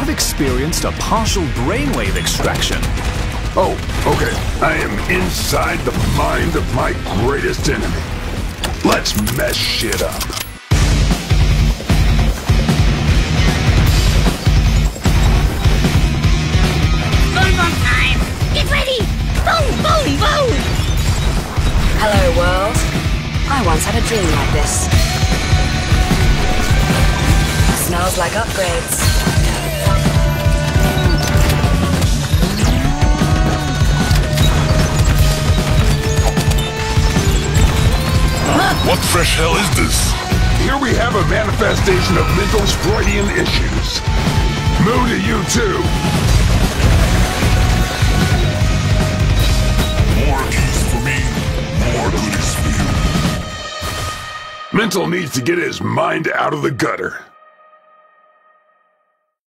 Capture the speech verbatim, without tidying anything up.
have experienced a partial brainwave extraction. Oh, okay. I am inside the mind of my greatest enemy. Let's mess shit up. Bonbon time! Get ready! Boom, boom, boom! Hello, world. I once had a dream like this. Smells like upgrades. What fresh hell is this? Here we have a manifestation of mental Freudian issues. Moo to you too. More keys for me, more goodies for you. Mental needs to get his mind out of the gutter.